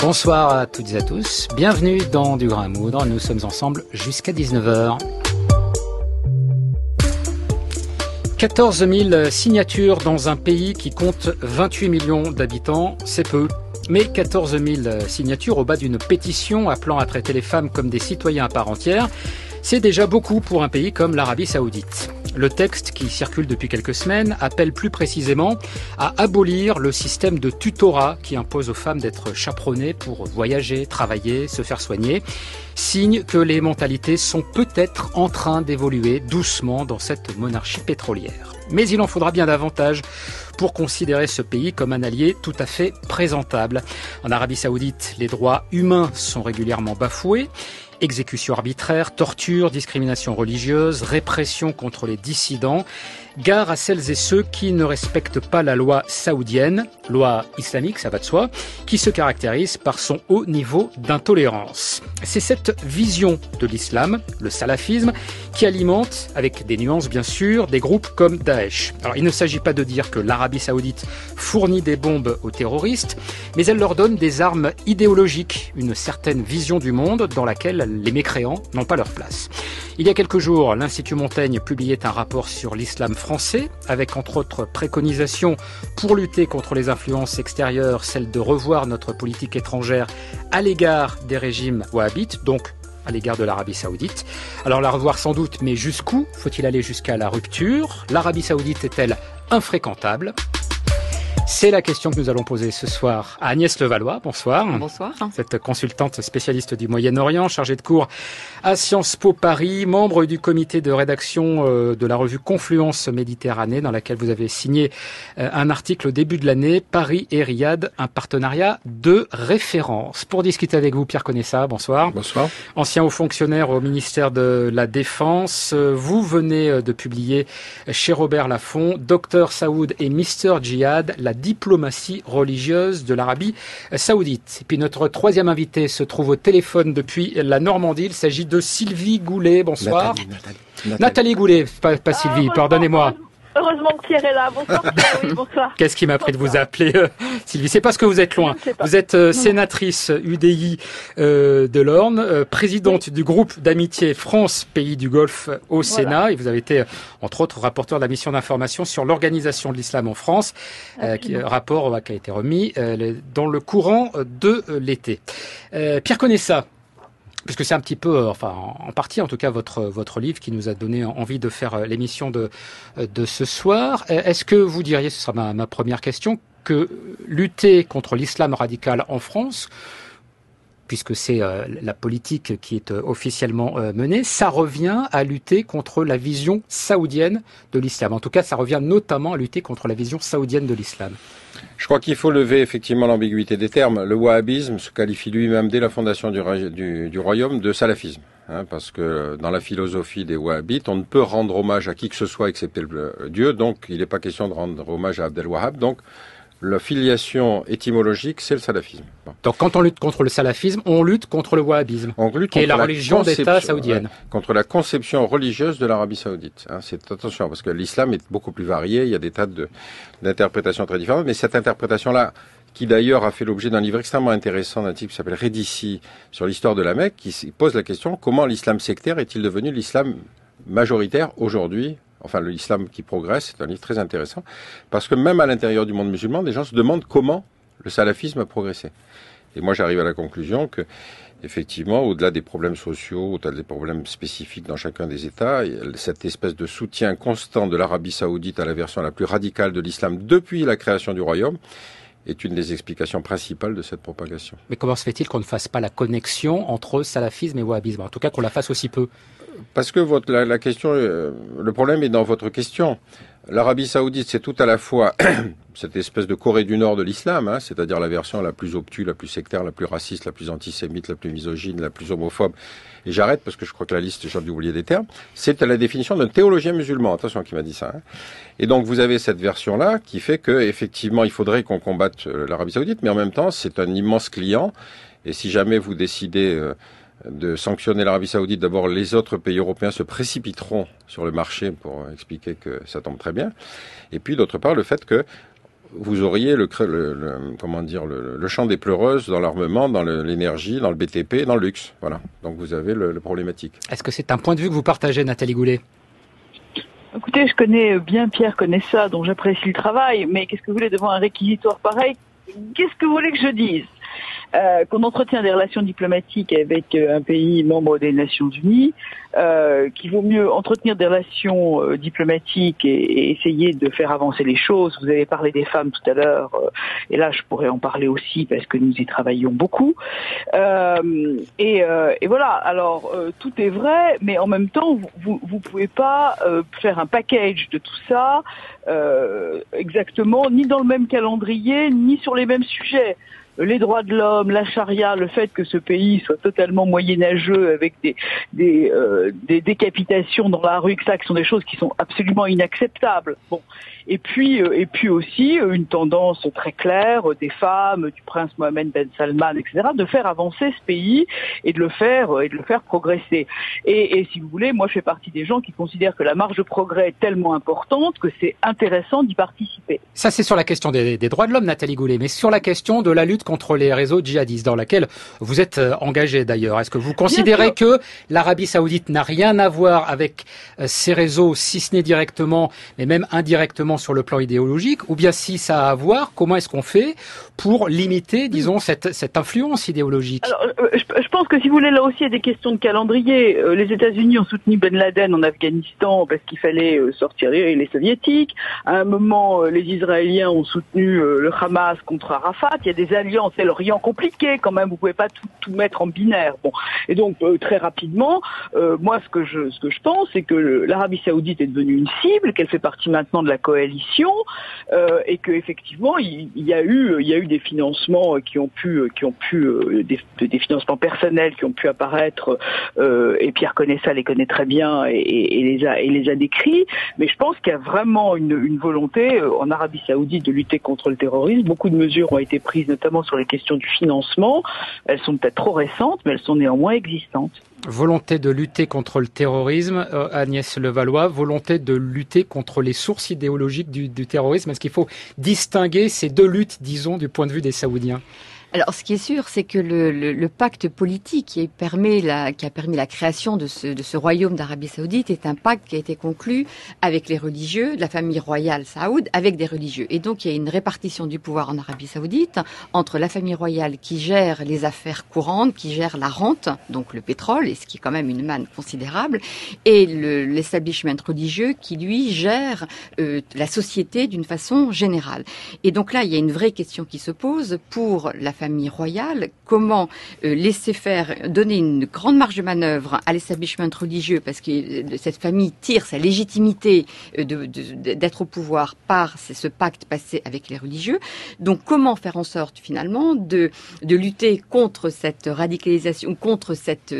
Bonsoir à toutes et à tous, bienvenue dans Du Grain à Moudre, nous sommes ensemble jusqu'à 19h. 14 000 signatures dans un pays qui compte 28 millions d'habitants, c'est peu. Mais 14 000 signatures au bas d'une pétition appelant à traiter les femmes comme des citoyens à part entière, c'est déjà beaucoup pour un pays comme l'Arabie Saoudite. Le texte qui circule depuis quelques semaines appelle plus précisément à abolir le système de tutorat qui impose aux femmes d'être chaperonnées pour voyager, travailler, se faire soigner. Signe que les mentalités sont peut-être en train d'évoluer doucement dans cette monarchie pétrolière. Mais il en faudra bien davantage pour considérer ce pays comme un allié tout à fait présentable. En Arabie Saoudite, les droits humains sont régulièrement bafoués. Exécutions arbitraires, torture, discrimination religieuse, répression contre les dissidents. Gare à celles et ceux qui ne respectent pas la loi saoudienne, loi islamique, ça va de soi, qui se caractérise par son haut niveau d'intolérance. C'est cette vision de l'islam, le salafisme, qui alimente, avec des nuances bien sûr, des groupes comme Daesh. Alors il ne s'agit pas de dire que l'Arabie Saoudite fournit des bombes aux terroristes, mais elle leur donne des armes idéologiques, une certaine vision du monde dans laquelle les mécréants n'ont pas leur place. Il y a quelques jours, l'Institut Montaigne publiait un rapport sur l'islam français, avec entre autres préconisations pour lutter contre les influences extérieures, celle de revoir notre politique étrangère à l'égard des régimes wahhabites, donc à l'égard de l'Arabie Saoudite. Alors la revoir sans doute, mais jusqu'où? Faut-il aller jusqu'à la rupture? L'Arabie Saoudite est-elle infréquentable? C'est la question que nous allons poser ce soir à Agnès Levallois. Bonsoir. Bonsoir. Cette consultante spécialiste du Moyen-Orient, chargée de cours à Sciences Po Paris, membre du comité de rédaction de la revue Confluence Méditerranée, dans laquelle vous avez signé un article au début de l'année, Paris et Riyad, un partenariat de référence. Pour discuter avec vous, Pierre Conessa, bonsoir. Bonsoir. Ancien haut fonctionnaire au ministère de la Défense, vous venez de publier chez Robert Laffont, Dr Saoud et Mr Djihad, la diplomatie religieuse de l'Arabie Saoudite. Et puis notre troisième invité se trouve au téléphone depuis la Normandie. Il s'agit de Sylvie Goulet. Bonsoir. Nathalie Goulet, pas Sylvie, pardonnez-moi. Heureusement que Pierre est là. Bonsoir Pierre, oui, bonsoir. Qu'est-ce qui m'a pris de vous appeler Sylvie? C'est parce que vous êtes loin. Vous êtes sénatrice UDI de l'Orne, présidente du groupe d'amitié France-Pays du Golfe au Sénat. Et vous avez été, entre autres, rapporteur de la mission d'information sur l'organisation de l'islam en France, rapport qui a été remis dans le courant de l'été. Pierre Conessa, puisque c'est un petit peu, en partie en tout cas, votre livre qui nous a donné envie de faire l'émission de ce soir. Est-ce que vous diriez, ce sera ma première question, que lutter contre l'islam radical en France, puisque c'est la politique qui est officiellement menée, ça revient à lutter contre la vision saoudienne de l'islam. En tout cas, ça revient notamment à lutter contre la vision saoudienne de l'islam. Je crois qu'il faut lever effectivement l'ambiguïté des termes. Le wahhabisme se qualifie lui-même dès la fondation du royaume de salafisme. Parce que dans la philosophie des wahhabites, on ne peut rendre hommage à qui que ce soit excepté Dieu, donc il n'est pas question de rendre hommage à Abdel Wahhab. Donc la filiation étymologique, c'est le salafisme. Bon. Donc quand on lutte contre le salafisme, on lutte contre le wahhabisme, qui est la religion d'État saoudienne. Contre la conception religieuse de l'Arabie Saoudite. C'est attention, parce que l'islam est beaucoup plus varié, il y a des tas d'interprétations très différentes, mais cette interprétation-là, qui d'ailleurs a fait l'objet d'un livre extrêmement intéressant d'un type qui s'appelle Rédici sur l'histoire de la Mecque, qui pose la question comment l'islam sectaire est-il devenu l'islam majoritaire aujourd'hui? Enfin, l'islam qui progresse, c'est un livre très intéressant, parce que même à l'intérieur du monde musulman, des gens se demandent comment le salafisme a progressé. Et moi, j'arrive à la conclusion que, effectivement, au-delà des problèmes sociaux, au-delà des problèmes spécifiques dans chacun des États, cette espèce de soutien constant de l'Arabie Saoudite à la version la plus radicale de l'islam depuis la création du royaume est une des explications principales de cette propagation. Mais comment se fait-il qu'on ne fasse pas la connexion entre salafisme et wahhabisme? En tout cas, qu'on la fasse aussi peu. Parce que la question, le problème est dans votre question. L'Arabie Saoudite, c'est tout à la fois cette espèce de Corée du Nord de l'islam, c'est-à-dire la version la plus obtuse, la plus sectaire, la plus raciste, la plus antisémite, la plus misogyne, la plus homophobe. Et j'arrête parce que je crois que la liste, j'ai oublié des termes. C'est la définition d'un théologien musulman. Attention, qui m'a dit ça. Et donc vous avez cette version-là qui fait que effectivement, il faudrait qu'on combatte l'Arabie Saoudite, mais en même temps, c'est un immense client. Et si jamais vous décidez de sanctionner l'Arabie Saoudite, d'abord les autres pays européens se précipiteront sur le marché pour expliquer que ça tombe très bien. Et puis d'autre part, le fait que vous auriez le champ des pleureuses dans l'armement, dans l'énergie, dans le BTP, dans le luxe. Voilà. Donc vous avez le problématique. Est-ce que c'est un point de vue que vous partagez, Nathalie Goulet? Écoutez, je connais bien Pierre Conessa, dont j'apprécie le travail, mais qu'est-ce que vous voulez devant un réquisitoire pareil? Qu'est-ce que vous voulez que je dise? Qu'on entretient des relations diplomatiques avec un pays membre des Nations Unies, qu'il vaut mieux entretenir des relations diplomatiques et essayer de faire avancer les choses. Vous avez parlé des femmes tout à l'heure, et là je pourrais en parler aussi parce que nous y travaillons beaucoup. Et voilà, alors tout est vrai, mais en même temps, vous pouvez pas faire un package de tout ça exactement, ni dans le même calendrier, ni sur les mêmes sujets. Les droits de l'homme, la charia, le fait que ce pays soit totalement moyenâgeux avec des décapitations dans la rue, que ça, qui sont des choses qui sont absolument inacceptables. Bon. Et puis aussi une tendance très claire des femmes, du prince Mohammed Ben Salman, etc., de faire avancer ce pays et de le faire progresser. Et si vous voulez, moi je fais partie des gens qui considèrent que la marge de progrès est tellement importante que c'est intéressant d'y participer. Ça c'est sur la question des droits de l'homme, Nathalie Goulet, mais sur la question de la lutte contre les réseaux djihadistes, dans laquelle vous êtes engagé d'ailleurs. Est-ce que vous considérez que l'Arabie Saoudite n'a rien à voir avec ces réseaux, si ce n'est directement, mais même indirectement sur le plan idéologique, ou bien si ça a à voir, comment est-ce qu'on fait pour limiter, disons, cette influence idéologique? Alors, je pense que si vous voulez, là aussi, il y a des questions de calendrier. Les États-Unis ont soutenu Ben Laden en Afghanistan parce qu'il fallait sortir les Soviétiques. À un moment, les Israéliens ont soutenu le Hamas contre Arafat. Il y a des alliances, c'est l'Orient compliqué quand même. Vous pouvez pas tout mettre en binaire. Bon, et donc très rapidement, moi, ce que je pense, c'est que l'Arabie Saoudite est devenue une cible, qu'elle fait partie maintenant de la coalition, et que effectivement, il y a eu des financements qui ont pu des financements personnels qui ont pu apparaître, et Pierre Conessa les connaît très bien et les a décrits. Mais je pense qu'il y a vraiment une volonté en Arabie Saoudite de lutter contre le terrorisme. Beaucoup de mesures ont été prises, notamment sur les questions du financement. Elles sont peut-être trop récentes, mais elles sont néanmoins existantes. Volonté de lutter contre le terrorisme, Agnès Levallois, volonté de lutter contre les sources idéologiques du terrorisme. Est-ce qu'il faut distinguer ces deux luttes, disons, du point de vue des Saoudiens? Alors, ce qui est sûr, c'est que le pacte politique qui a permis la création de ce royaume d'Arabie Saoudite est un pacte qui a été conclu avec les religieux, de la famille royale Saoud, avec des religieux. Et donc, il y a une répartition du pouvoir en Arabie Saoudite entre la famille royale qui gère les affaires courantes, qui gère la rente, donc le pétrole, et ce qui est quand même une manne considérable, et l'establishment religieux qui, lui, gère la société d'une façon générale. Et donc là, il y a une vraie question qui se pose pour la famille royale, comment laisser faire, donner une grande marge de manœuvre à l'establishment religieux, parce que cette famille tire sa légitimité d'être au pouvoir par ce pacte passé avec les religieux. Donc comment faire en sorte finalement de lutter contre cette radicalisation, contre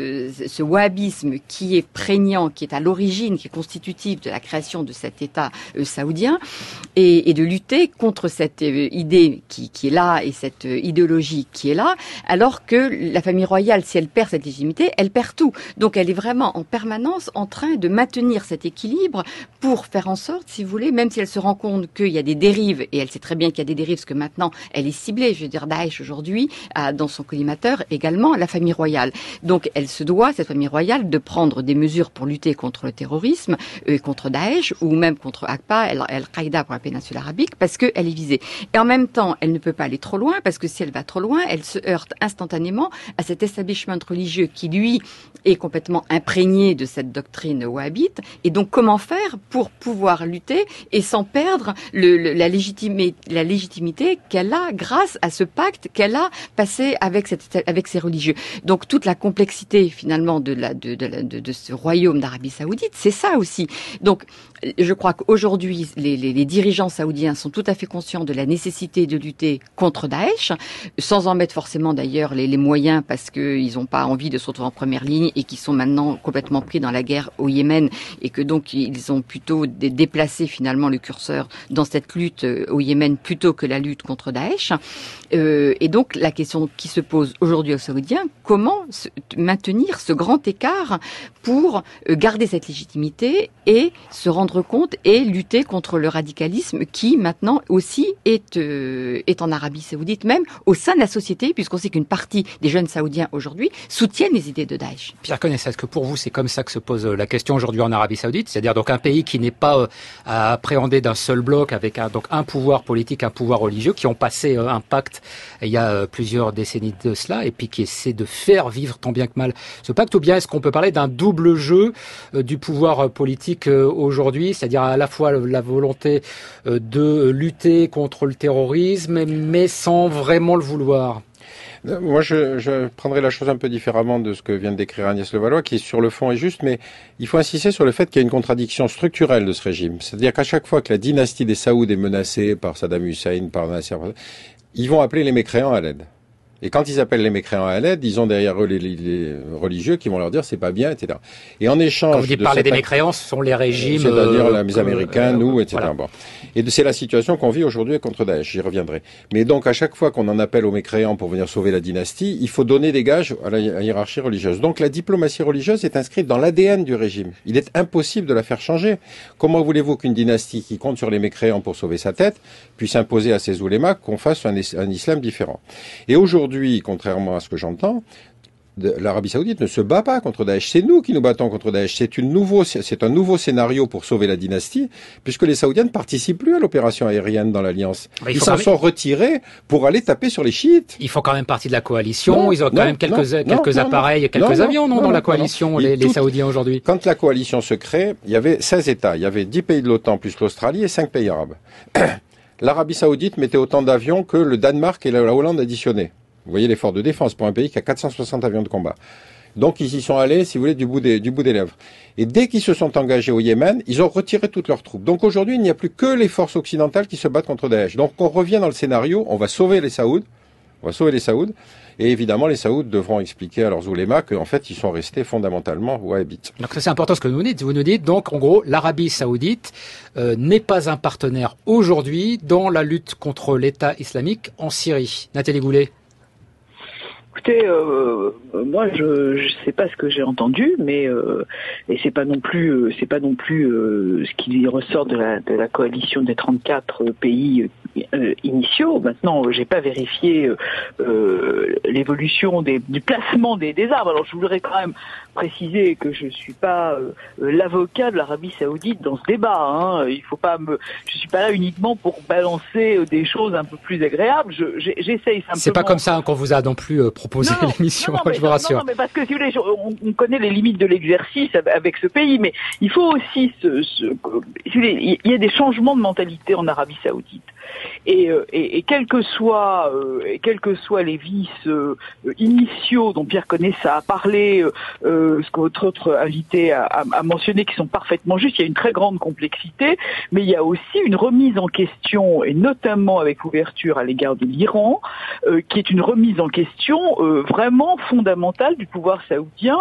ce wahhabisme qui est prégnant, qui est à l'origine, qui est constitutif de la création de cet État saoudien, et de lutter contre cette idée qui est là et cette idéologie qui est là, alors que la famille royale, si elle perd cette légitimité, elle perd tout. Donc elle est vraiment en permanence en train de maintenir cet équilibre pour faire en sorte, si vous voulez, même si elle se rend compte qu'il y a des dérives, et elle sait très bien qu'il y a des dérives, parce que maintenant elle est ciblée, je veux dire, Daesh aujourd'hui a dans son collimateur également la famille royale. Donc elle se doit, cette famille royale, de prendre des mesures pour lutter contre le terrorisme, contre Daesh, ou même contre ACPA, Al-Qaïda pour la péninsule arabique, parce qu'elle est visée. Et en même temps, elle ne peut pas aller trop loin, parce que si elle va trop loin, elle se heurte instantanément à cet establishment religieux qui, lui, est complètement imprégné de cette doctrine wahhabite. Et donc, comment faire pour pouvoir lutter et sans perdre la légitimité qu'elle a grâce à ce pacte qu'elle a passé avec ces religieux. Donc, toute la complexité, finalement, de ce royaume d'Arabie Saoudite, c'est ça aussi. Donc, je crois qu'aujourd'hui, les dirigeants saoudiens sont tout à fait conscients de la nécessité de lutter contre Daesh, sans en mettre forcément d'ailleurs les moyens, parce qu'ils n'ont pas envie de se retrouver en première ligne et qui sont maintenant complètement pris dans la guerre au Yémen, et que donc ils ont plutôt déplacé finalement le curseur dans cette lutte au Yémen plutôt que la lutte contre Daesh. Et donc la question qui se pose aujourd'hui aux Saoudiens, comment maintenir ce grand écart pour garder cette légitimité et se rendre compte et lutter contre le radicalisme qui maintenant aussi est en Arabie Saoudite, même au sein de la société, puisqu'on sait qu'une partie des jeunes Saoudiens aujourd'hui soutiennent les idées de Daesh. Pierre Conessa, est-ce que pour vous c'est comme ça que se pose la question aujourd'hui en Arabie Saoudite, c'est-à-dire donc un pays qui n'est pas à appréhender d'un seul bloc avec donc un pouvoir politique, un pouvoir religieux, qui ont passé un pacte il y a plusieurs décennies de cela, et puis qui essaie de faire vivre tant bien que mal ce pacte, ou bien est-ce qu'on peut parler d'un double jeu du pouvoir politique aujourd'hui, c'est-à-dire à la fois la volonté de lutter contre le terrorisme, mais sans vraiment le vouloir? Moi, je prendrais la chose un peu différemment de ce que vient de décrire Agnès Levallois, qui sur le fond est juste, mais il faut insister sur le fait qu'il y a une contradiction structurelle de ce régime. C'est-à-dire qu'à chaque fois que la dynastie des Saouds est menacée par Saddam Hussein, par Nasser, ils vont appeler les mécréants à l'aide. Et quand ils appellent les mécréants à l'aide, ils ont derrière eux les religieux qui vont leur dire c'est pas bien, etc. Et en échange quand vous dites parler des mécréants, ce sont les régimes, c'est-à-dire les Américains, nous, etc. Voilà. Bon. Et c'est la situation qu'on vit aujourd'hui contre Daesh. J'y reviendrai. Mais donc à chaque fois qu'on en appelle aux mécréants pour venir sauver la dynastie, il faut donner des gages à la hiérarchie religieuse. Donc la diplomatie religieuse est inscrite dans l'ADN du régime. Il est impossible de la faire changer. Comment voulez-vous qu'une dynastie qui compte sur les mécréants pour sauver sa tête puisse imposer à ses oulémas qu'on fasse un islam différent? Et aujourd'hui, contrairement à ce que j'entends, l'Arabie Saoudite ne se bat pas contre Daesh. C'est nous qui nous battons contre Daesh. C'est un nouveau scénario pour sauver la dynastie, puisque les Saoudiens ne participent plus à l'opération aérienne dans l'Alliance. Ils s'en sont retirés pour aller taper sur les chiites. Ils font quand même partie de la coalition. Ils ont quand même quelques appareils, quelques avions, dans la coalition, les Saoudiens aujourd'hui. Quand la coalition se crée, il y avait 16 États. Il y avait 10 pays de l'OTAN plus l'Australie et 5 pays arabes. L'Arabie Saoudite mettait autant d'avions que le Danemark et la Hollande additionnés. Vous voyez l'effort de défense pour un pays qui a 460 avions de combat. Donc ils y sont allés, si vous voulez, du bout des lèvres. Et dès qu'ils se sont engagés au Yémen, ils ont retiré toutes leurs troupes. Donc aujourd'hui, il n'y a plus que les forces occidentales qui se battent contre Daesh. Donc on revient dans le scénario, on va sauver les Saouds. Et évidemment, les Saouds devront expliquer à leurs oulémas qu'en fait, ils sont restés fondamentalement wahhabites. Donc ça, c'est important ce que vous nous dites. Vous nous dites donc, en gros, l'Arabie Saoudite n'est pas un partenaire aujourd'hui dans la lutte contre l'État islamique en Syrie. Nathalie Goulet. Écoutez, moi je sais pas ce que j'ai entendu, mais et c'est pas non plus ce qui ressort de la coalition des 34 pays initiaux. Maintenant, j'ai pas vérifié l'évolution du placement des armes. Alors je voudrais quand même préciser que je suis pas l'avocat de l'Arabie Saoudite dans ce débat. Hein. Il faut pas je suis pas là uniquement pour balancer des choses un peu plus agréables. J'essaye simplement. C'est pas comme ça qu'on vous a non plus proposé l'émission, je vous rassure. Non, mais parce que si vous voulez, on connaît les limites de l'exercice avec ce pays, mais il faut aussi si vous voulez, il y a des changements de mentalité en Arabie Saoudite. Et quels que soient les vices initiaux dont Pierre Conessa a parlé, ce que votre autre invité a mentionné, qui sont parfaitement justes, il y a une très grande complexité, mais il y a aussi une remise en question, et notamment avec ouverture à l'égard de l'Iran, qui est une remise en question vraiment fondamentale du pouvoir saoudien.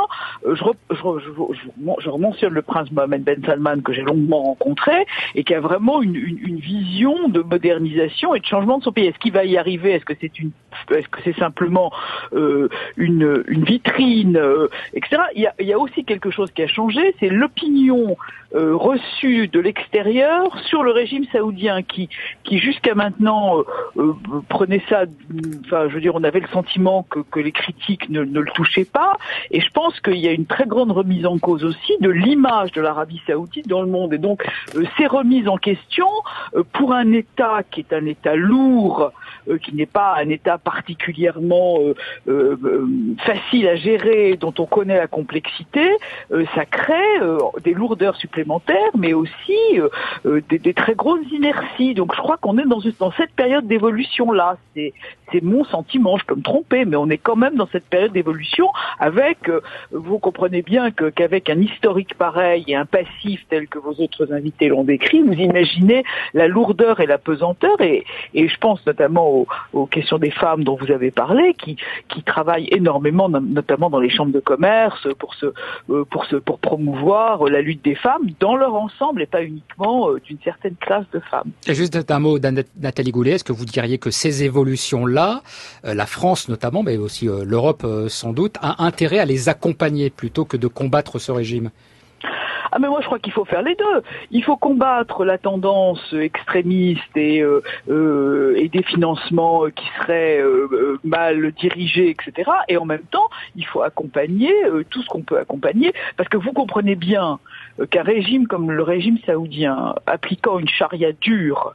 Je mentionne le prince Mohammed Ben Salman, que j'ai longuement rencontré, et qui a vraiment une vision de modernisation et de changement de son pays. Est-ce qu'il va y arriver? Est-ce que c'est simplement une vitrine, etc. Il y a aussi quelque chose qui a changé, c'est l'opinion reçue de l'extérieur sur le régime saoudien qui jusqu'à maintenant prenait ça, enfin je veux dire, on avait le sentiment que les critiques ne le touchaient pas, et je pense qu'il y a une très grande remise en cause aussi de l'image de l'Arabie Saoudite dans le monde, et donc ces remises en question pour un État qui est un État lourd, qui n'est pas un État particulièrement facile à gérer, dont on connaît la complexité, ça crée des lourdeurs supplémentaires, mais aussi des très grosses inerties. Donc je crois qu'on est dans cette période d'évolution-là. C'est mon sentiment, je peux me tromper, mais on est quand même dans cette période d'évolution avec, vous comprenez bien qu'avec un historique pareil et un passif tel que vos autres invités l'ont décrit, vous imaginez la lourdeur et la pesanteur, et je pense notamment aux questions des femmes dont vous avez parlé, qui travaillent énormément, notamment dans les chambres de commerce, pour promouvoir la lutte des femmes dans leur ensemble et pas uniquement d'une certaine classe de femmes. Et juste un mot Nathalie Goulet, est-ce que vous diriez que ces évolutions-là, la France notamment, mais aussi l'Europe sans doute, a intérêt à les accompagner plutôt que de combattre ce régime? Ah mais moi je crois qu'il faut faire les deux. Il faut combattre la tendance extrémiste et des financements qui seraient mal dirigés, etc. Et en même temps, il faut accompagner tout ce qu'on peut accompagner, parce que vous comprenez bien qu'un régime comme le régime saoudien, appliquant une charia dure,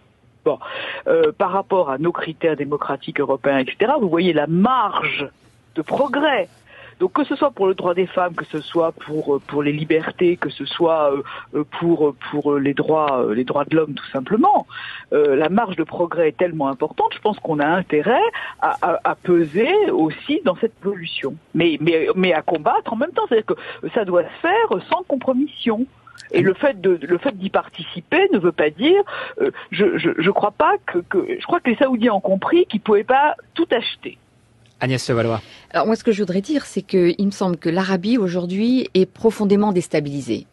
par rapport à nos critères démocratiques européens, etc., vous voyez la marge de progrès. Donc que ce soit pour le droit des femmes, que ce soit pour les libertés, que ce soit pour les droits de l'homme tout simplement, la marge de progrès est tellement importante, je pense qu'on a intérêt à peser aussi dans cette évolution. Mais à combattre en même temps, c'est-à-dire que ça doit se faire sans compromission. Et le fait d'y participer ne veut pas dire, je crois pas je crois que les Saoudiens ont compris qu'ils pouvaient pas tout acheter. Agnès Levallois. Alors moi, ce que je voudrais dire, c'est que il me semble que l'Arabie aujourd'hui est profondément déstabilisée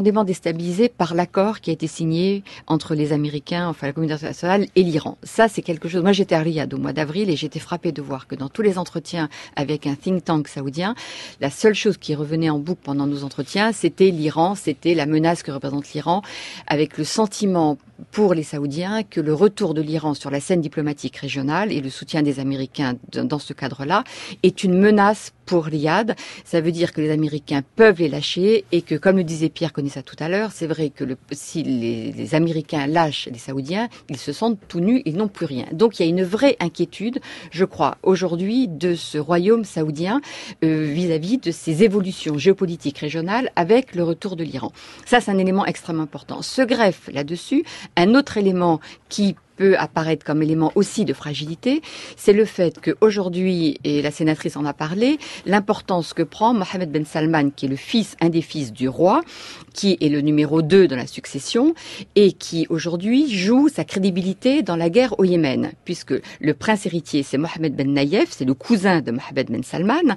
par l'accord qui a été signé entre les Américains, enfin la communauté internationale et l'Iran. Ça, c'est quelque chose. Moi, j'étais à Riyad au mois d'avril et j'étais frappée de voir que dans tous les entretiens avec un think tank saoudien, la seule chose qui revenait en boucle pendant nos entretiens, c'était l'Iran, c'était la menace que représente l'Iran, avec le sentiment pour les Saoudiens que le retour de l'Iran sur la scène diplomatique régionale et le soutien des Américains dans ce cadre-là est une menace pour Riyad. Ça veut dire que les Américains peuvent les lâcher et que, comme le disait Pierre Conessa tout à l'heure, c'est vrai que si les Américains lâchent les Saoudiens, ils se sentent tout nus, ils n'ont plus rien. Donc il y a une vraie inquiétude, je crois, aujourd'hui de ce royaume saoudien vis-à-vis de ses évolutions géopolitiques régionales avec le retour de l'Iran. Ça, c'est un élément extrêmement important. Se greffe là-dessus un autre élément qui peut apparaître comme élément aussi de fragilité, c'est le fait qu'aujourd'hui, et la sénatrice en a parlé, l'importance que prend Mohammed Ben Salman, qui est un des fils du roi, qui est le numéro 2 dans la succession, et qui aujourd'hui joue sa crédibilité dans la guerre au Yémen, puisque le prince héritier, c'est Mohammed Ben Nayef, c'est le cousin de Mohammed Ben Salman,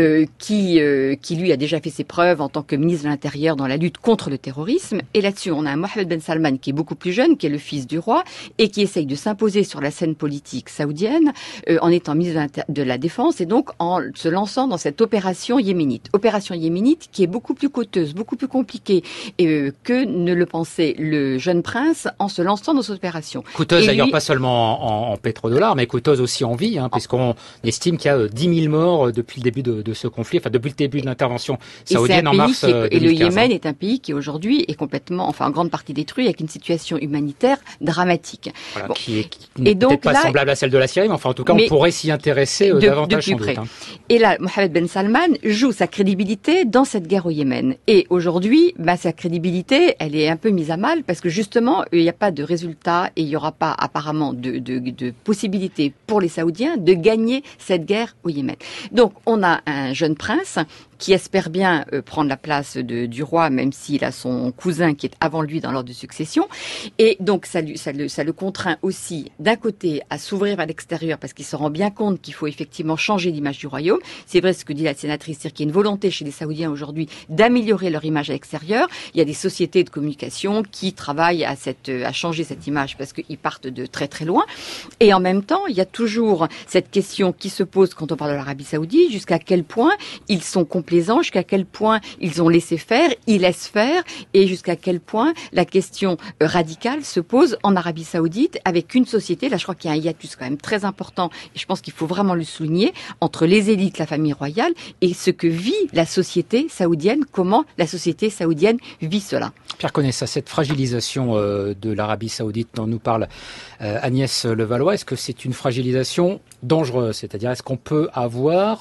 qui lui a déjà fait ses preuves en tant que ministre de l'Intérieur dans la lutte contre le terrorisme, et là-dessus, on a un Mohammed Ben Salman qui est beaucoup plus jeune, qui est le fils du roi, et qui essaye de s'imposer sur la scène politique saoudienne en étant ministre de la Défense et donc en se lançant dans cette opération yéménite. Opération yéménite qui est beaucoup plus coûteuse, beaucoup plus compliquée que ne le pensait le jeune prince en se lançant dans cette opération. Coûteuse d'ailleurs pas seulement en pétrodollars, mais coûteuse aussi en vie, puisqu'on estime qu'il y a 10 000 morts depuis le début de ce conflit, enfin depuis le début de l'intervention saoudienne en mars 2015. Et le Yémen est un pays qui aujourd'hui est complètement, en grande partie détruit avec une situation humanitaire dramatique. Voilà, qui n'est peut-être pas semblable à celle de la Syrie, mais enfin en tout cas on pourrait s'y intéresser davantage de plus près. Et là, Mohammed Ben Salman joue sa crédibilité dans cette guerre au Yémen. Et aujourd'hui, sa crédibilité, elle est un peu mise à mal parce que justement, il n'y a pas de résultat et il n'y aura pas apparemment de possibilité pour les Saoudiens de gagner cette guerre au Yémen. Donc on a un jeune prince qui espère bien prendre la place du roi, même s'il a son cousin qui est avant lui dans l'ordre de succession. Et donc ça le contraint aussi, d'un côté, à s'ouvrir vers l'extérieur, parce qu'il se rend bien compte qu'il faut effectivement changer l'image du royaume. C'est vrai ce que dit la sénatrice, c'est qu'il y a une volonté chez les Saoudiens aujourd'hui d'améliorer leur image à l'extérieur. Il y a des sociétés de communication qui travaillent à changer cette image, parce qu'ils partent de très très loin. Et en même temps, il y a toujours cette question qui se pose quand on parle de l'Arabie Saoudite, jusqu'à quel point ils sont complaisants, jusqu'à quel point ils ont laissé faire, ils laissent faire, et jusqu'à quel point la question radicale se pose en Arabie Saoudite avec une société, là je crois qu'il y a un hiatus quand même très important, et je pense qu'il faut vraiment le souligner, entre les élites, la famille royale, et ce que vit la société saoudienne, comment la société saoudienne vit cela. Pierre Conessa, cette fragilisation de l'Arabie Saoudite dont nous parle Agnès Levallois, est-ce que c'est une fragilisation dangereuse? C'est-à-dire, est-ce qu'on peut avoir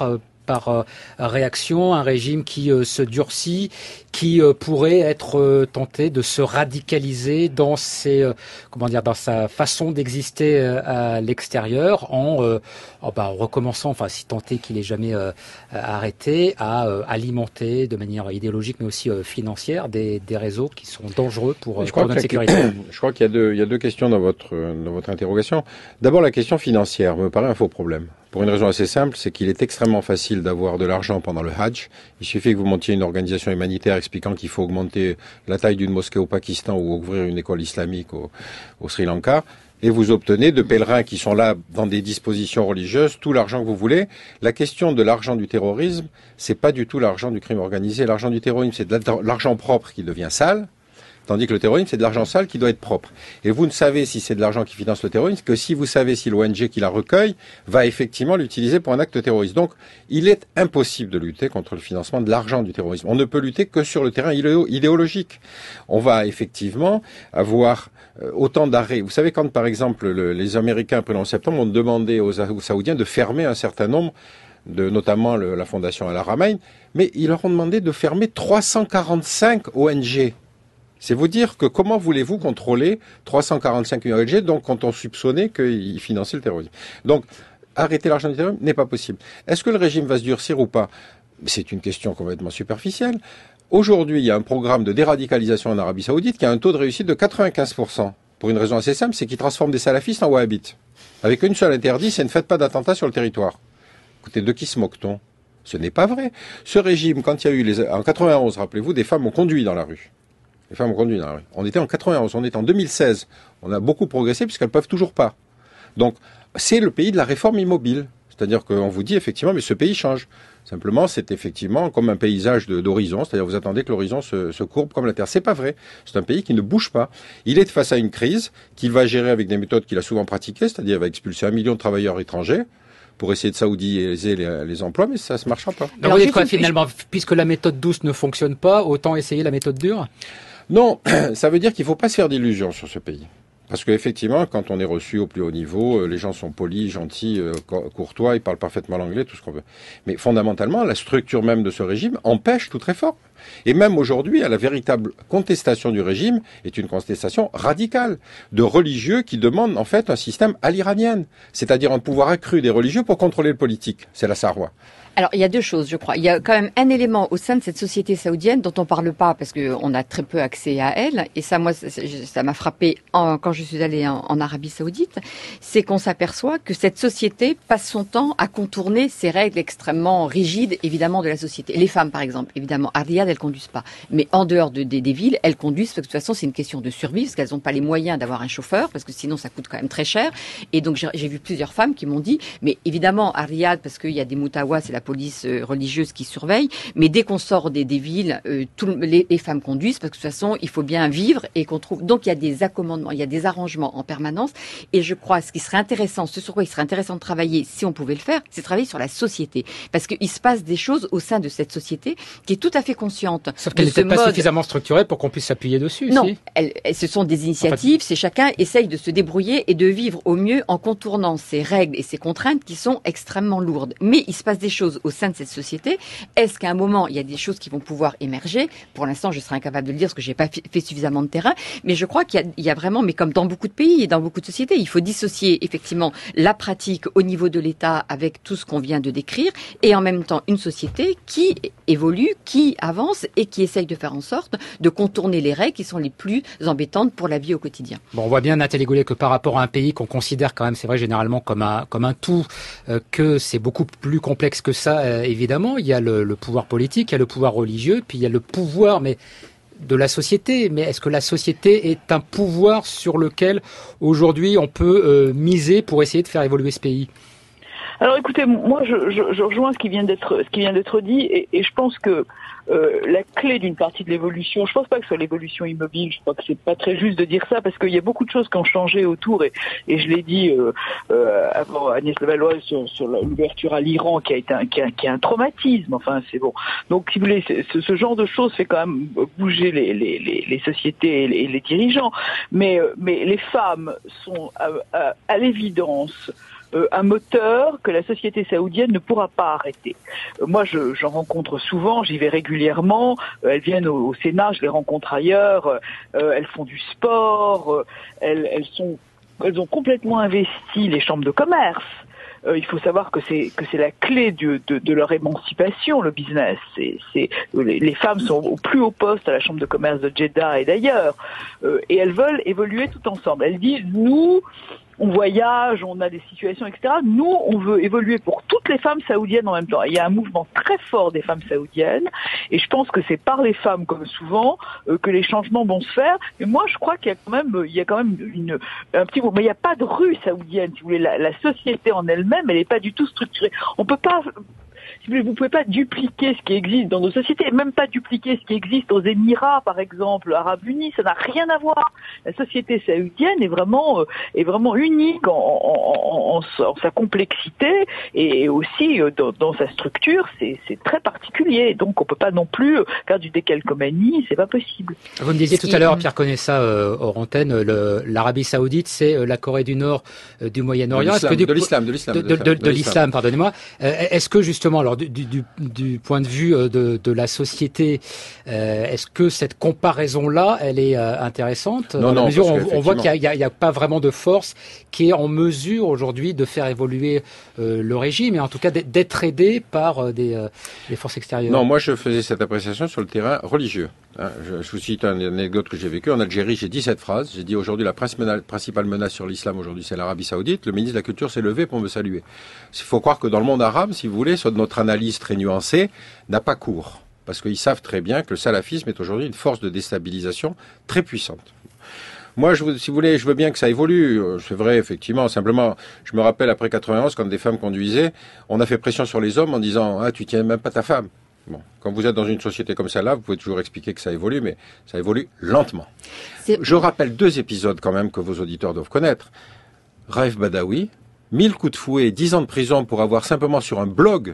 par réaction, un régime qui se durcit, qui pourrait être tenté de se radicaliser dans dans sa façon d'exister à l'extérieur, en recommençant, si tant est qu'il ait jamais arrêté, à alimenter de manière idéologique mais aussi financière des réseaux qui sont dangereux pour notre sécurité. Je crois qu'il y a deux questions dans votre interrogation. D'abord, la question financière me paraît un faux problème. Pour une raison assez simple, c'est qu'il est extrêmement facile d'avoir de l'argent pendant le Hajj. Il suffit que vous montiez une organisation humanitaire expliquant qu'il faut augmenter la taille d'une mosquée au Pakistan ou ouvrir une école islamique au Sri Lanka. Et vous obtenez de pèlerins qui sont là dans des dispositions religieuses tout l'argent que vous voulez. La question de l'argent du terrorisme, c'est pas du tout l'argent du crime organisé. L'argent du terrorisme, c'est de l'argent propre qui devient sale. Tandis que le terrorisme, c'est de l'argent sale qui doit être propre. Et vous ne savez si c'est de l'argent qui finance le terrorisme que si vous savez si l'ONG qui la recueille va effectivement l'utiliser pour un acte terroriste. Donc, il est impossible de lutter contre le financement de l'argent du terrorisme. On ne peut lutter que sur le terrain idéologique. On va effectivement avoir autant d'arrêts. Vous savez, quand par exemple les Américains, après le 11 septembre, ont demandé aux Saoudiens de fermer un certain nombre notamment la fondation Al-Haramain, mais ils leur ont demandé de fermer 345 ONG. C'est vous dire que comment voulez-vous contrôler 345 ONG, donc quand on soupçonnait qu'ils finançaient le terrorisme. Donc, arrêter l'argent du terrorisme n'est pas possible. Est-ce que le régime va se durcir ou pas? C'est une question complètement superficielle. Aujourd'hui, il y a un programme de déradicalisation en Arabie Saoudite qui a un taux de réussite de 95%. Pour une raison assez simple, c'est qu'il transforme des salafistes en wahhabites. Avec une seule interdit, c'est ne faites pas d'attentat sur le territoire. Écoutez, de qui se moque-t-on? Ce n'est pas vrai. Ce régime, quand il y a eu en 91, rappelez-vous, des femmes ont conduit dans la rue. Les femmes ont conduit dans la rue. On était en 91, on est en 2016. On a beaucoup progressé puisqu'elles peuvent toujours pas. Donc, c'est le pays de la réforme immobile. C'est-à-dire qu'on vous dit effectivement, mais ce pays change. Simplement, c'est effectivement comme un paysage d'horizon. C'est-à-dire, vous attendez que l'horizon se courbe comme la Terre. C'est pas vrai. C'est un pays qui ne bouge pas. Il est face à une crise qu'il va gérer avec des méthodes qu'il a souvent pratiquées. C'est-à-dire, il va expulser 1 million de travailleurs étrangers pour essayer de saoudiser les emplois, mais ça ne marchera pas. Alors, vous dites quoi, finalement, puisque la méthode douce ne fonctionne pas, autant essayer la méthode dure? Non, ça veut dire qu'il ne faut pas se faire d'illusions sur ce pays. Parce qu'effectivement, quand on est reçu au plus haut niveau, les gens sont polis, gentils, courtois, ils parlent parfaitement l'anglais, tout ce qu'on veut. Mais fondamentalement, la structure même de ce régime empêche toute réforme. Et même aujourd'hui, la véritable contestation du régime est une contestation radicale de religieux qui demandent en fait un système à l'iranienne, c'est-à-dire un pouvoir accru des religieux pour contrôler le politique. C'est la Sarwa. Alors, il y a deux choses, je crois. Il y a quand même un élément au sein de cette société saoudienne dont on parle pas parce qu'on a très peu accès à elle. Et ça, moi, ça m'a frappé quand je suis allée en Arabie Saoudite. C'est qu'on s'aperçoit que cette société passe son temps à contourner ces règles extrêmement rigides, évidemment, de la société. Les femmes, par exemple, évidemment, à Riyad, elles conduisent pas. Mais en dehors des villes, elles conduisent parce que de toute façon, c'est une question de survie parce qu'elles n'ont pas les moyens d'avoir un chauffeur parce que sinon, ça coûte quand même très cher. Et donc, j'ai vu plusieurs femmes qui m'ont dit, mais évidemment, à Riyad, parce qu'il y a des moutawas, c'est la police religieuse qui surveille, mais dès qu'on sort des villes, les femmes conduisent parce que de toute façon, il faut bien vivre et qu'on trouve. Donc il y a des accommodements, il y a des arrangements en permanence. Et je crois ce qui serait intéressant, ce sur quoi il serait intéressant de travailler, si on pouvait le faire, c'est travailler sur la société, parce qu'il se passe des choses au sein de cette société qui est tout à fait consciente. Sauf qu'elle n'était pas suffisamment structurée pour qu'on puisse s'appuyer dessus. Non, si. Ce sont des initiatives. C'est chacun essaye de se débrouiller et de vivre au mieux en contournant ces règles et ces contraintes qui sont extrêmement lourdes. Mais il se passe des choses au sein de cette société. Est-ce qu'à un moment, il y a des choses qui vont pouvoir émerger? Pour l'instant, je serais incapable de le dire parce que j'ai pas fait suffisamment de terrain. Mais je crois qu'il y a vraiment, mais comme dans beaucoup de pays et dans beaucoup de sociétés, il faut dissocier effectivement la pratique au niveau de l'État avec tout ce qu'on vient de décrire et en même temps une société qui évolue, qui avance et qui essaye de faire en sorte de contourner les règles qui sont les plus embêtantes pour la vie au quotidien. Bon, on voit bien, Nathalie Goulet, que par rapport à un pays qu'on considère quand même, c'est vrai, généralement comme un tout, que c'est beaucoup plus complexe que ça, évidemment. Il y a le pouvoir politique, il y a le pouvoir religieux, puis il y a le pouvoir, mais de la société. Mais est-ce que la société est un pouvoir sur lequel, aujourd'hui, on peut miser pour essayer de faire évoluer ce pays? Alors écoutez, moi je rejoins ce qui vient d'être dit et je pense que la clé d'une partie de l'évolution, je pense pas que ce soit l'évolution immobile, je crois que c'est pas très juste de dire ça parce qu'il y a beaucoup de choses qui ont changé autour et je l'ai dit avant Agnès Levallois sur l'ouverture à l'Iran qui est un traumatisme, enfin c'est bon. Donc si vous voulez, ce genre de choses fait quand même bouger les sociétés et les dirigeants, mais les femmes sont à l'évidence un moteur que la société saoudienne ne pourra pas arrêter. Moi, j'en rencontre souvent, j'y vais régulièrement. Elles viennent au Sénat, je les rencontre ailleurs. Elles font du sport. Elles ont complètement investi les chambres de commerce. Il faut savoir que c'est la clé de leur émancipation, le business. Les femmes sont au plus haut poste à la chambre de commerce de Jeddah et d'ailleurs, et elles veulent évoluer tout ensemble. Elles disent nous, on voyage, on a des situations, etc. Nous, on veut évoluer pour toutes les femmes saoudiennes en même temps. Il y a un mouvement très fort des femmes saoudiennes, et je pense que c'est par les femmes, comme souvent, que les changements vont se faire. Et moi, je crois qu'il y a quand même un petit mais il n'y a pas de rue saoudienne, si vous voulez. La société en elle-même, elle n'est pas du tout structurée. On peut pas. Vous pouvez pas dupliquer ce qui existe dans nos sociétés, même pas dupliquer ce qui existe aux Émirats, par exemple, Arabes Unis, ça n'a rien à voir. La société saoudienne est vraiment unique en sa complexité et aussi dans sa structure, c'est très particulier. Donc on peut pas non plus faire du décalcomanie, c'est pas possible. Vous me disiez tout à l'heure, Pierre Conessa, hors antenne, l'Arabie Saoudite, c'est la Corée du Nord du Moyen-Orient. De l'islam, pardonnez-moi. Est-ce que justement, alors du point de vue de la société, est-ce que cette comparaison-là, elle est intéressante? Non, dans la mesure où on voit qu'il y a pas vraiment de force qui est en mesure aujourd'hui de faire évoluer le régime, et en tout cas d'être aidé par des forces extérieures. Non, moi je faisais cette appréciation sur le terrain religieux. Je vous cite une anecdote que j'ai vécue. En Algérie, j'ai dit cette phrase. J'ai dit aujourd'hui la principale menace sur l'islam aujourd'hui, c'est l'Arabie Saoudite. Le ministre de la Culture s'est levé pour me saluer. Il faut croire que dans le monde arabe, si vous voulez, notre analyse très nuancée n'a pas cours. Parce qu'ils savent très bien que le salafisme est aujourd'hui une force de déstabilisation très puissante. Moi, si vous voulez, je veux bien que ça évolue. C'est vrai, effectivement. Simplement, je me rappelle après 91, quand des femmes conduisaient, on a fait pression sur les hommes en disant « Ah, tu tiens même pas ta femme ». Bon, quand vous êtes dans une société comme celle-là, vous pouvez toujours expliquer que ça évolue, mais ça évolue lentement. Je rappelle 2 épisodes quand même que vos auditeurs doivent connaître. Raif Badawi, 1000 coups de fouet, 10 ans de prison pour avoir simplement sur un blog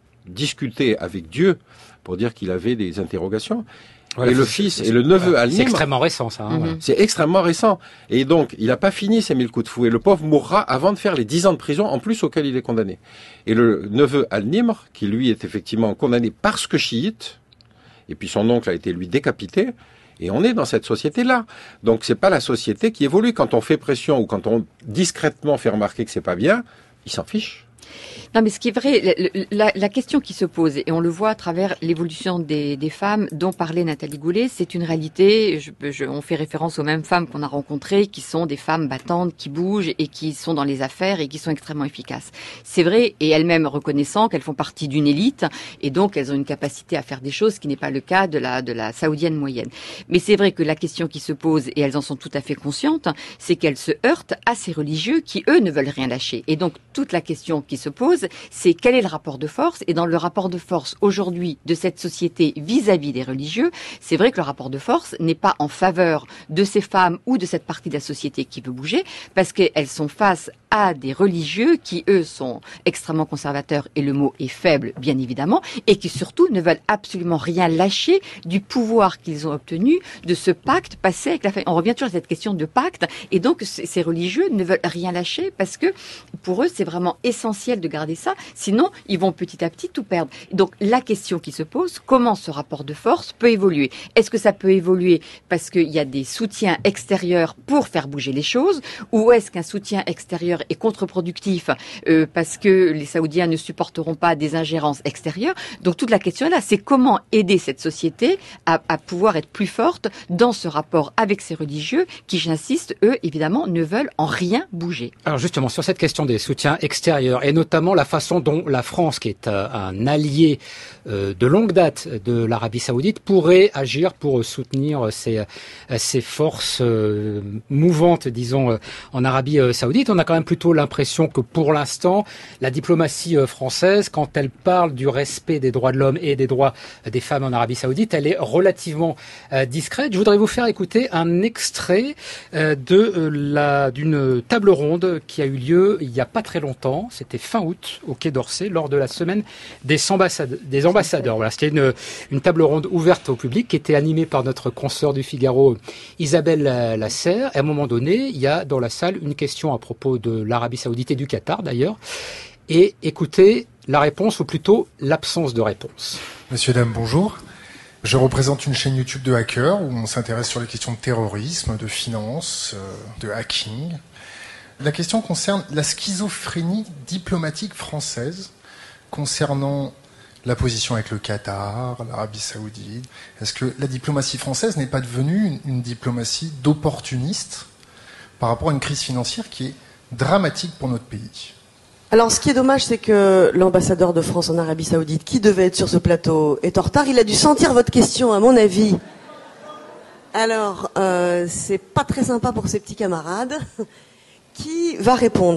discuté avec Dieu pour dire qu'il avait des interrogations. Voilà, et le fils et le neveu Al-Nimr. C'est extrêmement récent, ça. Hein, voilà. C'est extrêmement récent. Et donc, il n'a pas fini ces 1000 coups de fouet. Le pauvre mourra avant de faire les 10 ans de prison, en plus auquel il est condamné. Et le neveu Al-Nimr, qui lui est effectivement condamné parce que chiite, et puis son oncle a été lui décapité, et on est dans cette société-là. Donc, c'est pas la société qui évolue. Quand on fait pression ou quand on discrètement fait remarquer que c'est pas bien, il s'en fiche. Non, mais ce qui est vrai, la question qui se pose, et on le voit à travers l'évolution des femmes dont parlait Nathalie Goulet, c'est une réalité. On fait référence aux mêmes femmes qu'on a rencontrées, qui sont des femmes battantes, qui bougent et qui sont dans les affaires et qui sont extrêmement efficaces. C'est vrai, et elles-mêmes reconnaissant qu'elles font partie d'une élite, et donc elles ont une capacité à faire des choses qui n'est pas le cas de la saoudienne moyenne. Mais c'est vrai que la question qui se pose, et elles en sont tout à fait conscientes, c'est qu'elles se heurtent à ces religieux qui, eux, ne veulent rien lâcher. Et donc, toute la question qui se pose, c'est quel est le rapport de force. Et dans le rapport de force aujourd'hui de cette société vis-à-vis des religieux, c'est vrai que le rapport de force n'est pas en faveur de ces femmes ou de cette partie de la société qui veut bouger, parce qu'elles sont face à des religieux qui, eux, sont extrêmement conservateurs, et le mot est faible, bien évidemment, et qui surtout ne veulent absolument rien lâcher du pouvoir qu'ils ont obtenu de ce pacte passé avec la famille. On revient toujours à cette question de pacte, et donc ces religieux ne veulent rien lâcher parce que pour eux, c'est vraiment essentiel de garder ça, sinon ils vont petit à petit tout perdre. Donc la question qui se pose, comment ce rapport de force peut évoluer? Est-ce que ça peut évoluer parce qu'il y a des soutiens extérieurs pour faire bouger les choses, ou est-ce qu'un soutien extérieur est contre-productif parce que les Saoudiens ne supporteront pas des ingérences extérieures? Donc toute la question est là, c'est comment aider cette société à pouvoir être plus forte dans ce rapport avec ces religieux qui, j'insiste, eux, évidemment, ne veulent en rien bouger. Alors justement, sur cette question des soutiens extérieurs, et notamment la façon dont la France, qui est un allié de longue date de l'Arabie Saoudite, pourrait agir pour soutenir ces forces mouvantes, disons, en Arabie Saoudite. On a quand même plutôt l'impression que pour l'instant, la diplomatie française, quand elle parle du respect des droits de l'homme et des droits des femmes en Arabie Saoudite, elle est relativement discrète. Je voudrais vous faire écouter un extrait d'une table ronde qui a eu lieu il n'y a pas très longtemps. C'était fin août au Quai d'Orsay lors de la semaine des ambassadeurs. Voilà, c'était une table ronde ouverte au public qui était animée par notre consoeur du Figaro, Isabelle Lasserre. Et à un moment donné, il y a dans la salle une question à propos de de l'Arabie Saoudite et du Qatar d'ailleurs. Et écoutez la réponse, ou plutôt l'absence de réponse. Messieurs, dames, bonjour. Je représente une chaîne YouTube de hackers où on s'intéresse sur les questions de terrorisme, de finance, de hacking. La question concerne la schizophrénie diplomatique française concernant la position avec le Qatar, l'Arabie Saoudite. Est-ce que la diplomatie française n'est pas devenue une diplomatie d'opportunistes par rapport à une crise financière qui est dramatique pour notre pays ? Alors, ce qui est dommage, c'est que l'ambassadeur de France en Arabie Saoudite, qui devait être sur ce plateau, est en retard. Il a dû sentir votre question, à mon avis. Alors, c'est pas très sympa pour ses petits camarades. Qui va répondre ?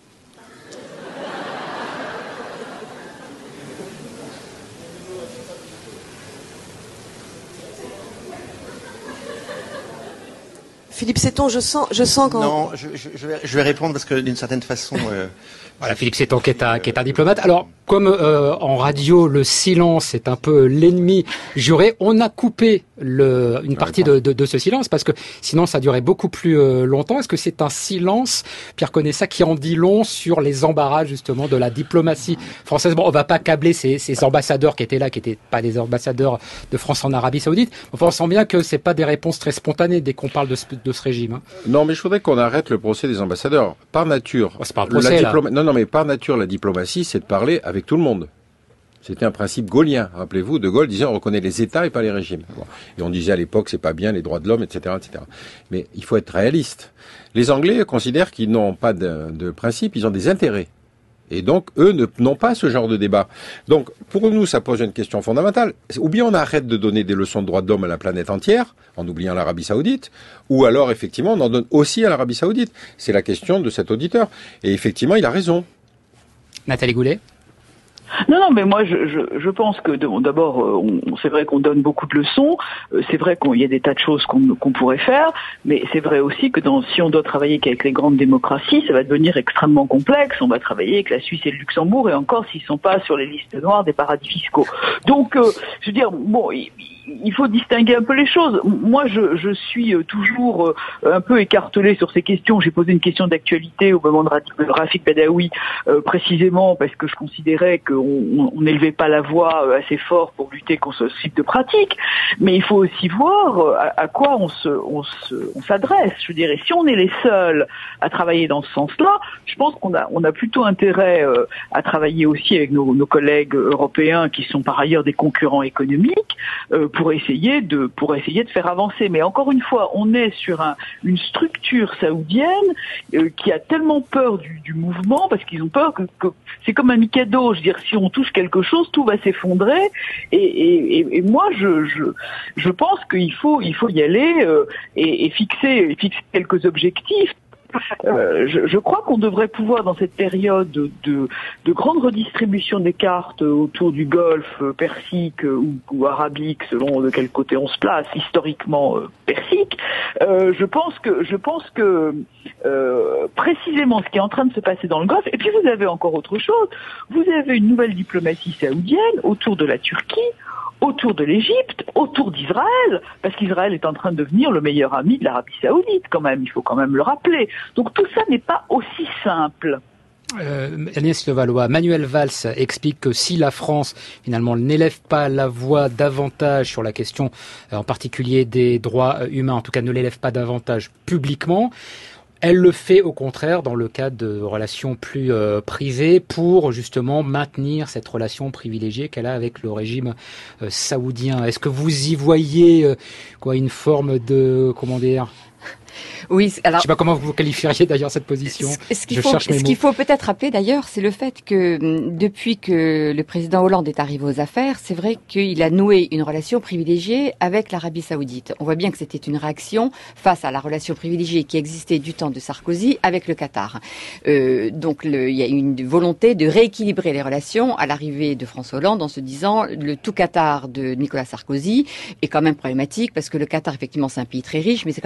Philippe Setton, je sens quand... Non, je vais répondre parce que d'une certaine façon... Voilà, Philippe Setton qui est un diplomate. Alors, comme en radio, le silence est un peu l'ennemi juré, on a coupé une partie de ce silence parce que sinon ça durait beaucoup plus longtemps. Est-ce que c'est un silence, Pierre Conessa, qui en dit long sur les embarras justement de la diplomatie française? Bon, on va pas câbler ces ambassadeurs qui étaient là, qui n'étaient pas des ambassadeurs de France en Arabie Saoudite. Enfin, on sent bien que c'est pas des réponses très spontanées dès qu'on parle de ce régime. Hein. Non, mais je voudrais qu'on arrête le procès des ambassadeurs. Par nature, c'est pas un procès, là. Non, mais par nature, la diplomatie, c'est de parler avec tout le monde. C'était un principe gaullien. Rappelez-vous, De Gaulle disait on reconnaît les États et pas les régimes. Bon. Et on disait à l'époque c'est pas bien les droits de l'homme, etc., etc. Mais il faut être réaliste. Les Anglais considèrent qu'ils n'ont pas de principe, ils ont des intérêts. Et donc, eux n'ont pas ce genre de débat. Donc, pour nous, ça pose une question fondamentale. Ou bien on arrête de donner des leçons de droits de l'homme à la planète entière, en oubliant l'Arabie Saoudite, ou alors, effectivement, on en donne aussi à l'Arabie Saoudite. C'est la question de cet auditeur. Et effectivement, il a raison. Nathalie Goulet? Non, mais moi, je pense que d'abord, c'est vrai qu'on donne beaucoup de leçons. C'est vrai qu'il y a des tas de choses qu'on pourrait faire, mais c'est vrai aussi que si on doit travailler qu'avec les grandes démocraties, ça va devenir extrêmement complexe. On va travailler avec la Suisse et le Luxembourg, et encore s'ils sont pas sur les listes noires des paradis fiscaux. Donc, je veux dire, bon, il faut distinguer un peu les choses. Moi, je suis toujours un peu écartelée sur ces questions. J'ai posé une question d'actualité au moment de Rafik Badawi, précisément parce que je considérais qu'on n'élevait pas la voix assez fort pour lutter contre ce type de pratique. Mais il faut aussi voir à quoi on s'adresse. Je dirais, si on est les seuls à travailler dans ce sens-là, je pense qu'on a plutôt intérêt à travailler aussi avec nos collègues européens qui sont par ailleurs des concurrents économiques pour essayer de faire avancer. Mais encore une fois, on est sur une structure saoudienne qui a tellement peur du mouvement parce qu'ils ont peur que c'est comme un Mikado. Je veux dire, si on touche quelque chose, tout va s'effondrer. Et moi, je pense qu'il faut y aller et fixer quelques objectifs. Je crois qu'on devrait pouvoir, dans cette période de grande redistribution des cartes autour du Golfe Persique ou arabique, selon de quel côté on se place, historiquement persique, je pense que précisément ce qui est en train de se passer dans le Golfe, et puis vous avez encore autre chose, vous avez une nouvelle diplomatie saoudienne autour de la Turquie, autour de l'Égypte, autour d'Israël, parce qu'Israël est en train de devenir le meilleur ami de l'Arabie Saoudite, quand même, il faut quand même le rappeler. Donc tout ça n'est pas aussi simple. Agnès Levallois, Manuel Valls explique que si la France, finalement, n'élève pas la voix davantage sur la question, en particulier des droits humains, en tout cas ne l'élève pas davantage publiquement, elle le fait au contraire dans le cadre de relations plus privées pour justement maintenir cette relation privilégiée qu'elle a avec le régime saoudien. Est-ce que vous y voyez une forme de, comment dire, Oui, alors, je sais pas comment vous qualifieriez d'ailleurs cette position. Ce qu'il faut peut-être rappeler d'ailleurs, c'est le fait que depuis que le président Hollande est arrivé aux affaires, c'est vrai qu'il a noué une relation privilégiée avec l'Arabie Saoudite. On voit bien que c'était une réaction face à la relation privilégiée qui existait du temps de Sarkozy avec le Qatar. Donc il y a une volonté de rééquilibrer les relations à l'arrivée de François Hollande en se disant le tout Qatar de Nicolas Sarkozy est quand même problématique parce que le Qatar effectivement c'est un pays très riche, mais c'est quand même un tout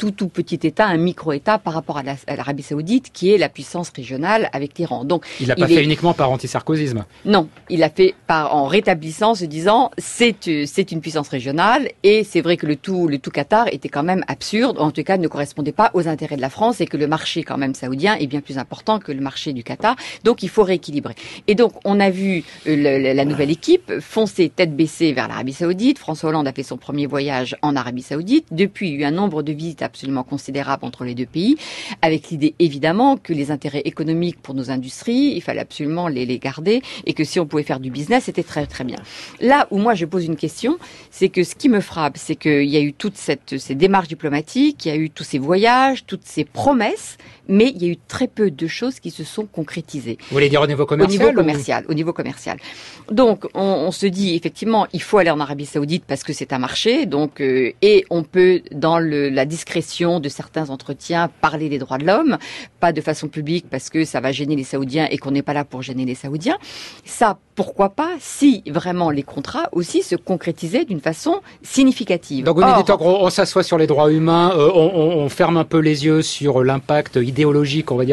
tout petit État, un micro-État par rapport à l'Arabie Saoudite, qui est la puissance régionale avec l'Iran. Donc, il l'a pas fait uniquement par anti-sarkozysme. Non, il l'a fait en rétablissant, se disant c'est une puissance régionale, et c'est vrai que le tout Qatar était quand même absurde, en tout cas ne correspondait pas aux intérêts de la France, et que le marché quand même saoudien est bien plus important que le marché du Qatar. Donc il faut rééquilibrer. Et donc on a vu la nouvelle équipe foncer tête baissée vers l'Arabie Saoudite. François Hollande a fait son premier voyage en Arabie Saoudite. Depuis, il y a eu un nombre de visites absolument considérable entre les deux pays, avec l'idée évidemment que les intérêts économiques pour nos industries, il fallait absolument les garder, et que si on pouvait faire du business, c'était très très bien. Là où moi je pose une question, c'est que ce qui me frappe, c'est qu'il y a eu toutes ces démarches diplomatiques, il y a eu tous ces voyages, toutes ces promesses, mais il y a eu très peu de choses qui se sont concrétisées. Vous voulez dire au niveau commercial? Au niveau commercial. Donc, on se dit, effectivement, il faut aller en Arabie Saoudite parce que c'est un marché, donc, et on peut, dans la discrétion de certains entretiens, parler des droits de l'homme, pas de façon publique parce que ça va gêner les Saoudiens et qu'on n'est pas là pour gêner les Saoudiens. Ça, pourquoi pas, si vraiment les contrats aussi se concrétisaient d'une façon significative. Donc, vous nous dites, en gros, on s'assoit sur les droits humains, on ferme un peu les yeux sur l'impact idéologique, on va dire,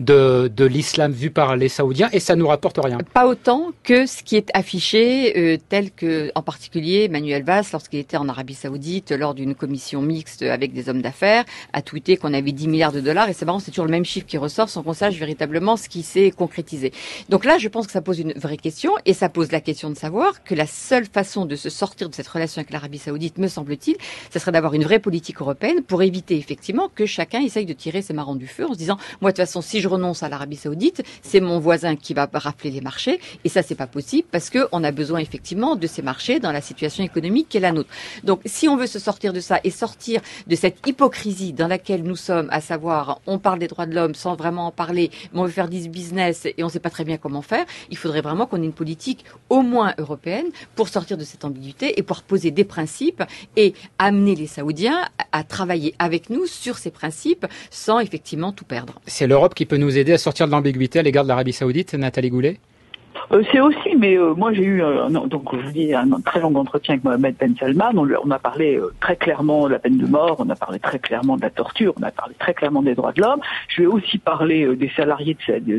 de l'islam vu par les Saoudiens, et ça nous rapporte rien. Pas autant que ce qui est affiché, tel que, en particulier, Manuel Valls, lorsqu'il était en Arabie Saoudite, lors d'une commission mixte avec des hommes d'affaires, a tweeté qu'on avait 10 milliards de dollars, et c'est marrant, c'est toujours le même chiffre qui ressort sans qu'on sache véritablement ce qui s'est concrétisé. Donc là, je pense que ça pose une vraie question, et ça pose la question de savoir que la seule façon de se sortir de cette relation avec l'Arabie Saoudite, me semble-t-il, ça serait d'avoir une vraie politique européenne pour éviter effectivement que chacun essaye de tirer ses marrons du feu en se disant, moi de toute façon, si je renonce à l'Arabie Saoudite, c'est mon voisin qui va rafler les marchés, et ça c'est pas possible parce que on a besoin effectivement de ces marchés dans la situation économique qui est la nôtre. Donc si on veut se sortir de ça et sortir de cette hypocrisie dans laquelle nous sommes, à savoir on parle des droits de l'homme sans vraiment en parler, mais on veut faire du business et on sait pas très bien comment faire, il faudrait vraiment qu'on ait une politique au moins européenne pour sortir de cette ambiguïté et pour poser des principes et amener les Saoudiens à travailler avec nous sur ces principes sans effectivement tout perdre. C'est l'Europe qui peut nous aider à sortir de l'ambiguïté à l'égard de l'Arabie Saoudite, Nathalie Goulet? C'est aussi, mais moi j'ai eu donc je vous dis un très long entretien avec Mohamed Ben Salman. On a parlé très clairement de la peine de mort, on a parlé très clairement de la torture, on a parlé très clairement des droits de l'homme. Je vais aussi parler des salariés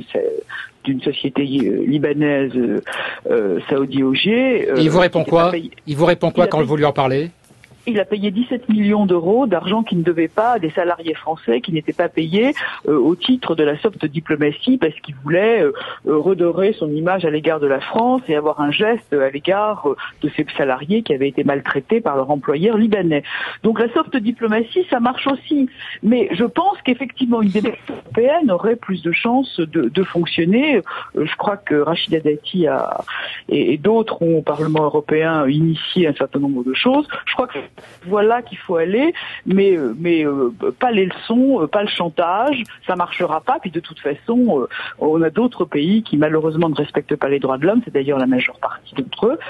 d'une société libanaise Saudi OG. Et il vous répond quoi? Il vous répond quoi quand vous lui en parlez? Il a payé 17 millions d'euros d'argent qui ne devait pas à des salariés français qui n'étaient pas payés au titre de la soft diplomatie parce qu'il voulait redorer son image à l'égard de la France et avoir un geste à l'égard de ces salariés qui avaient été maltraités par leur employeur libanais. Donc la soft diplomatie, ça marche aussi. Mais je pense qu'effectivement une délégation européenne aurait plus de chances de fonctionner. Je crois que Rachida Dati et d'autres ont au Parlement européen initié un certain nombre de choses. Je crois que voilà qu'il faut aller, mais pas les leçons, pas le chantage, ça marchera pas. Puis de toute façon, on a d'autres pays qui malheureusement ne respectent pas les droits de l'homme. C'est d'ailleurs la majeure partie d'entre eux.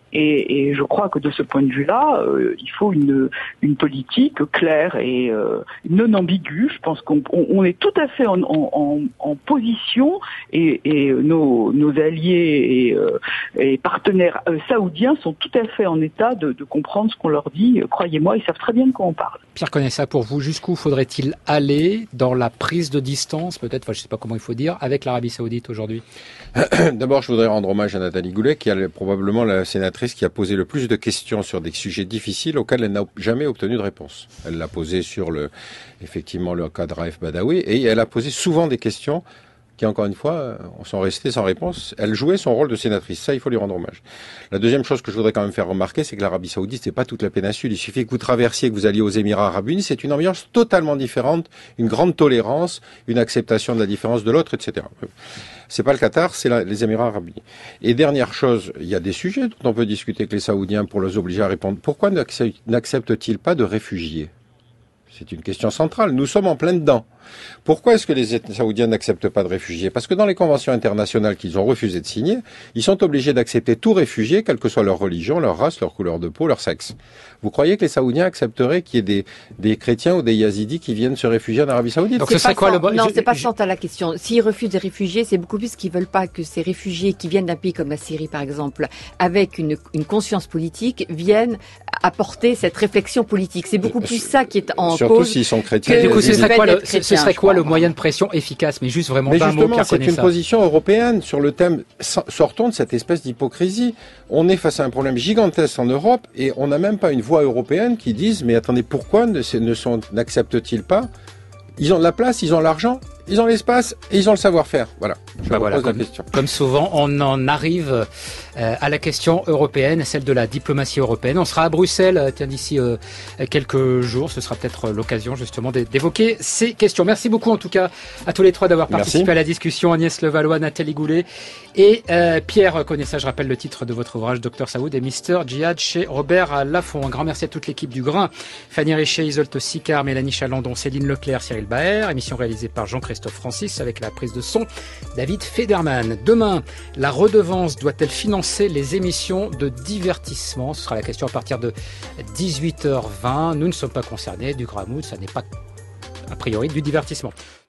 Et je crois que de ce point de vue-là, il faut une politique claire et non ambiguë. Je pense qu'on est tout à fait en position et nos alliés et partenaires saoudiens sont tout à fait en état de comprendre ce qu'on leur dit. Croyez-moi, ils savent très bien de quoi on parle. Pierre Conessa, pour vous, jusqu'où faudrait-il aller dans la prise de distance, peut-être, je ne sais pas comment il faut dire, avec l'Arabie Saoudite aujourd'hui? D'abord, je voudrais rendre hommage à Nathalie Goulet, qui est probablement la sénatrice qui a posé le plus de questions sur des sujets difficiles auxquels elle n'a jamais obtenu de réponse. Elle l'a posé sur effectivement le cas de Raif Badawi, et elle a posé souvent des questions qui, encore une fois, sont restées sans réponse. Elle jouait son rôle de sénatrice. Ça, il faut lui rendre hommage. La deuxième chose que je voudrais quand même faire remarquer, c'est que l'Arabie Saoudite, c'est pas toute la péninsule. Il suffit que vous traversiez, que vous alliez aux Émirats Arabes Unis. C'est une ambiance totalement différente, une grande tolérance, une acceptation de la différence de l'autre, etc. C'est pas le Qatar, c'est les Émirats Arabes Unis. Et dernière chose, il y a des sujets dont on peut discuter avec les Saoudiens pour les obliger à répondre. Pourquoi n'acceptent-ils pas de réfugiés? C'est une question centrale. Nous sommes en plein dedans. Pourquoi est-ce que les États saoudiens n'acceptent pas de réfugiés? Parce que dans les conventions internationales qu'ils ont refusé de signer, ils sont obligés d'accepter tout réfugié, quelle que soit leur religion, leur race, leur couleur de peau, leur sexe. Vous croyez que les Saoudiens accepteraient qu'il y ait des chrétiens ou des yazidis qui viennent se réfugier en Arabie Saoudite? Donc ce serait quoi le... Non, c'est pas ça la question. S'ils refusent des réfugiés, c'est beaucoup plus qu'ils veulent pas que ces réfugiés qui viennent d'un pays comme la Syrie, par exemple, avec une conscience politique, viennent apporter cette réflexion politique. C'est beaucoup plus ça qui est en surtout cause. S'ils sont chrétiens. Du coup, ce chrétiens, serait quoi le moyen de pression efficace? Mais juste vraiment d'un mot, justement, c'est une position européenne sur le thème. Sortons de cette espèce d'hypocrisie. On est face à un problème gigantesque en Europe et on n'a même pas une voix européenne qui dise mais attendez, pourquoi n'acceptent-ils pas? Ils ont de la place, ils ont l'argent, ils ont l'espace et ils ont le savoir-faire. Voilà. Je pose la question. Comme souvent, on en arrive à la question européenne, celle de la diplomatie européenne. On sera à Bruxelles, d'ici quelques jours. Ce sera peut-être l'occasion justement d'évoquer ces questions. Merci beaucoup en tout cas à tous les trois d'avoir participé à la discussion. Agnès Levallois, Nathalie Goulet et Pierre Conessa. Je rappelle le titre de votre ouvrage, Dr Saoud et Mr Djihad, chez Robert Laffont. Un grand merci à toute l'équipe du Grain. Fanny Richer, Isolde Sicard, Mélanie Chalandon, Céline Leclerc, Cyril Baer. Émission réalisée par Jean-Christophe Francis avec la prise de son David Federman. Demain, la redevance doit-elle financer les émissions de divertissement? Ce sera la question à partir de 18h20. Nous ne sommes pas concernés du Gramoud, ça n'est pas a priori du divertissement.